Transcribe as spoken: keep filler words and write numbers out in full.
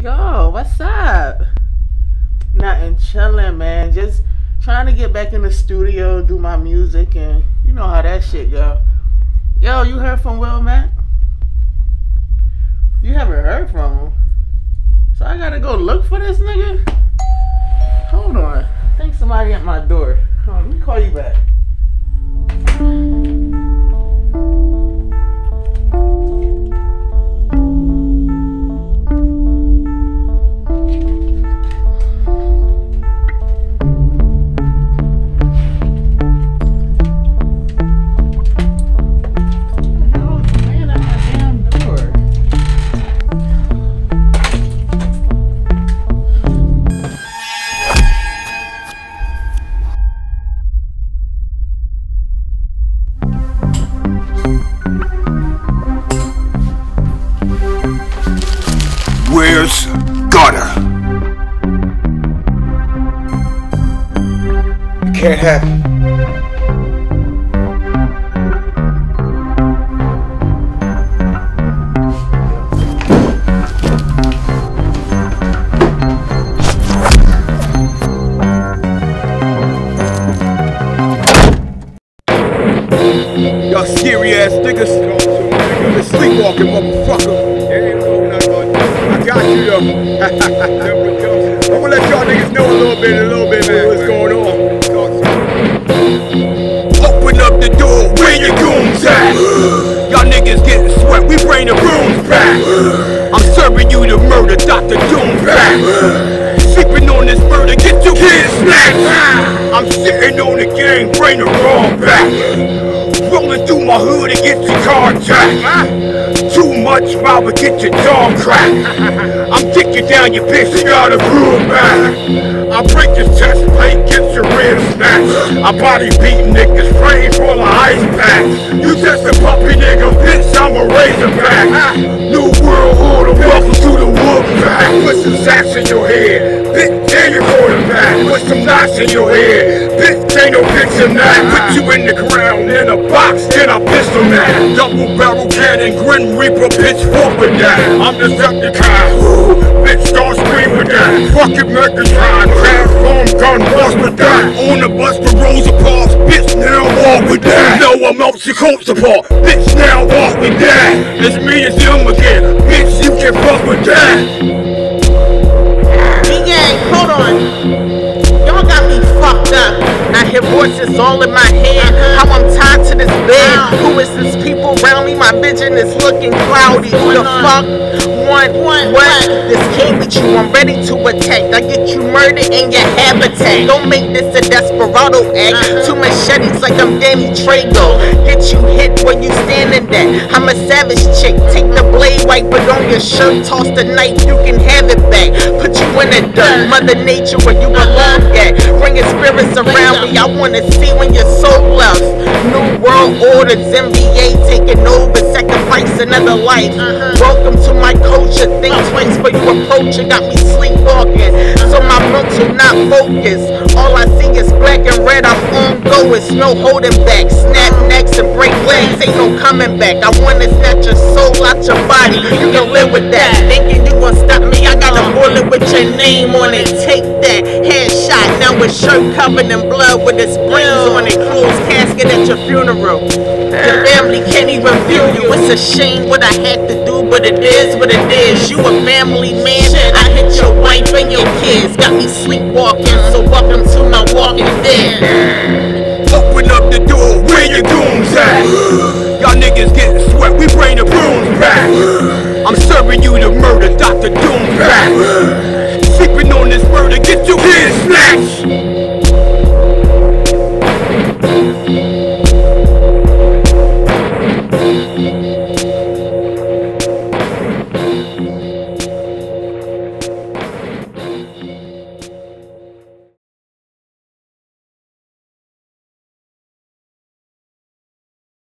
Yo, what's up? Nothing, chilling, man. Just trying to get back in the studio, do my music, and you know how that shit go. Yo, you heard from Will Mac? You haven't heard from him. So I gotta go look for this nigga? Hold on. I think somebody at my door. Hold on, let me call you back. Where's Gutter? You can't have it. Y'all scary ass niggas. You sleepwalking motherfucker. I got you though. I'm gonna let y'all niggas know a little bit, a little bit, man, what's going on. Open up the door, where your goons at? Y'all niggas getting sweat, we bring the rooms back. I'm serving you the murder, Doctor Doom back. Sleeping on this murder, get your kids snatched. I'm sitting on the gang, bring the wrong back. Rolling through my hood and get your car jacked. Too much power, get your dog cracked. I'm kicking down your bitch, you gotta prove back. I break your chest plate, get your ribs snatched. I body beating niggas, frame full of ice packs. You just a puppy nigga, bitch, I'm a razorback. New world order, welcome to the wolf pack. Put some sacks in your head, bitch, there your quarterback. Put some knots in your head, bitch, ain't no bitch in that. Put you in the ground, in a box, then I pistol man. Double barrel cannon, grin reaper, pitchfork with that. I'm the Decepticon, ooh, bitch, don't scream with that. Fucking Megatron, transform gun, bust with that. On the bus for Rosa Parks, bitch, now walk with that. No, I'm out your coat support, bitch, now walk with that. It's me, it's him again, bitch, you can fuck with that. B-Gang, hold on. Y'all got me fucked up. I hear voices all in my head. How I'm tied to this bed. Who is this people around me? My vision is looking cloudy. Who the fuck? One, one, what? This can't be true. I'm ready to attack. I get you murdered in your habitat. Don't make this a desperado act. Two machetes like I'm Danny Trejo. Get you hit where you standing there. I'm a savage chick. Take the blade, wipe it on your shirt. Toss the knife, you can have it back. Put you in the dirt. Mother Nature where you belong at. Bringing spirits around me. I wanna see when your soul left. New world orders, N B A taking over. Sacrifice another life. Welcome to my culture. Think twice before you approach it. Got me sleepwalking, so my mental not focused. All I see is black and red. I'm on go. It's no holding back. Snap necks and break legs. Ain't no coming back. I wanna snatch your soul out your body. You can live with that. Thinking you gon' stop me? I got a bullet with your name on it. Take that. Headshot. Now with shirt covered in blood with its brains on it. Closed casket at your funeral. Your family can't even view you. It's a shame what I had to do, but it is what it is. You a family man. I hit your wife and your kids. Got me sleepwalking, so welcome to my walking dead. Open up the door, where your goons at? Y'all niggas getting sweat, we bring the brooms back. I'm serving you the murder, Doctor Doom back. Sleeping on this murder, get your kids snatched.